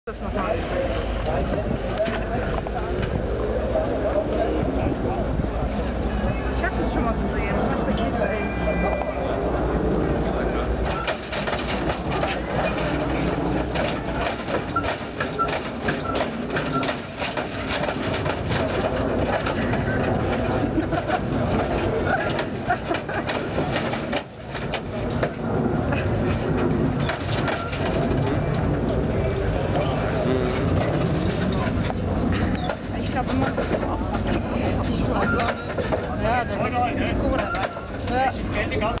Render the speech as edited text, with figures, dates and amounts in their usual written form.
Das nochmal. Ich habe das schon mal gesehen. Was für Käse, ey. Ich glaube immer, ja, der Kohle rein. Ja.